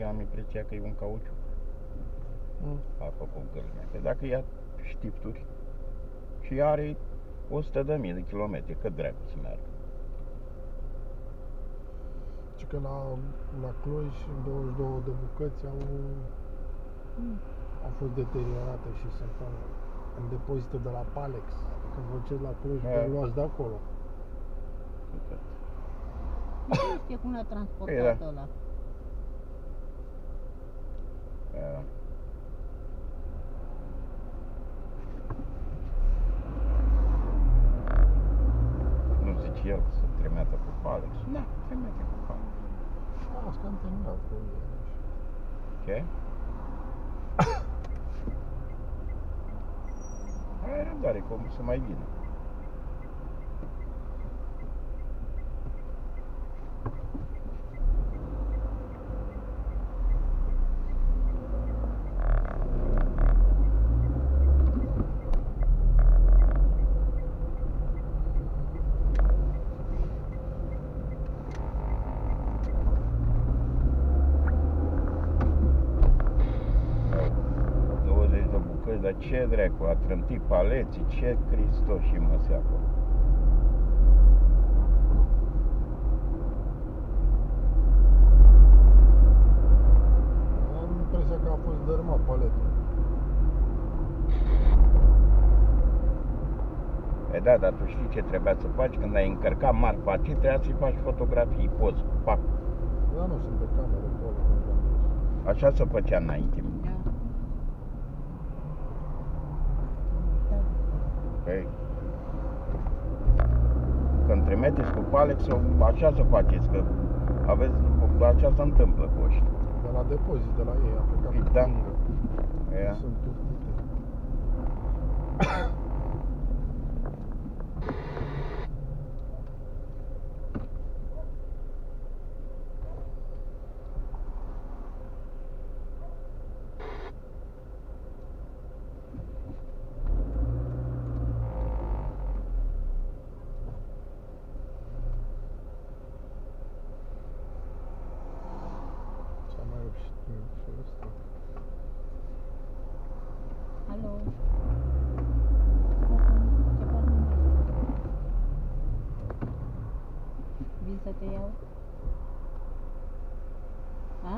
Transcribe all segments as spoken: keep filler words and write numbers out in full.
eu am impresia că e un cauciuc. Mm. A făcut gâlmea. Că dacă ia știfturi și are o sută de mii de kilometri, cât dracu să meargă? Și că la, la Cluj, în douăzeci și două de bucăți au, Mm. au fost deteriorate și sunt în, în depozite de la Palex. Când vă duceți la Cluj, Da. vă luați de acolo. Nu știe cum le-a transportat Păi, da. ăla. Da. Nu zice el să tremeată cu Palex. Da, tremeată cu Palex. Las că am terminat cu el. Ce? Ai răbdare, cum să mai vină. douăzeci de bucăți, dar ce dracu, a trântit paleții, ce Hristos și măsea acolo. Am impresia că a fost dărâmat paletul. E da, dar tu știi ce trebuia să faci când ai încărcat marfa, ce trebuia să-i faci fotografii, poz, pac. Dar nu sunt pe cameră acolo când am dus. Așa se făcea înainte. Da. Păi, când trimiteți cu Palex, așa să faceți, că aveți, așa se întâmplă cu ăștia. De la depozit, de la ei, a plecat Păi, cu da. pingă. Ea. Sunt turtite. S-a mai rupt și și ăsta. Alo. Ce faci, mă? Vin să te iau? A?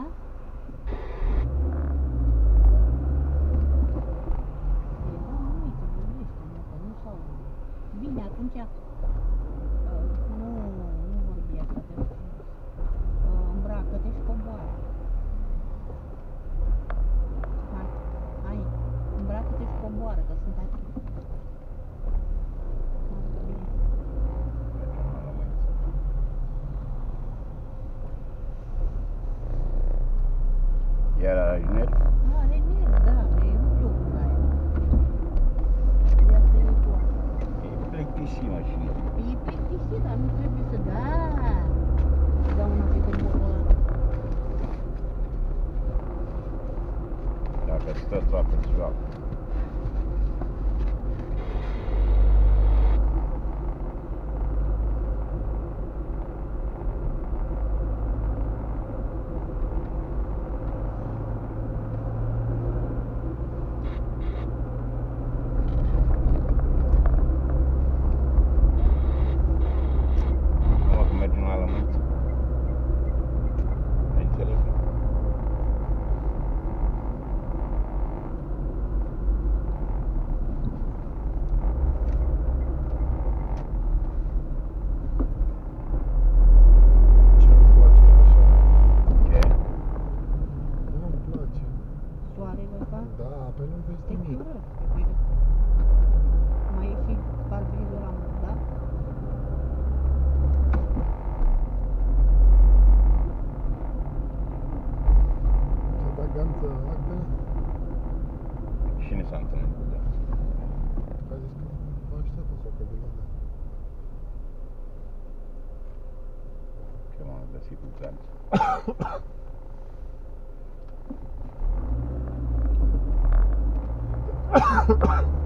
E, da, nu uite, vorbește-mă, că nu s-au. Bine, atunci, uh, nu, nu vorbi așa de frumos. Uh, îmbracă-te și coboară. Hai, hai, îmbracă-te și coboară, că sunt aici. Iar la Iner? Are nervi, da, e ruptul cu aia. Ia să iei tu asta. E plictisit mașina. E plictisit, dar nu trebuie să da. Dau una pe coborul ăla. Dacă stă toată ziua. Nu, că mergem la Lămânți. Ai înțeles? Ce-mi place așa? Ce? Nu-mi place. Soarele ăsta. Da, pe nu vezi Te nimic. cură. Uite. Mai e și parbrizul ăla murdar. Ți-a dat ganță actele? Cine s-a întâlnit cu dânsul? A zis că vă așteaptă sau că vine de. Că m-am găsit cu dânsul. Ahem.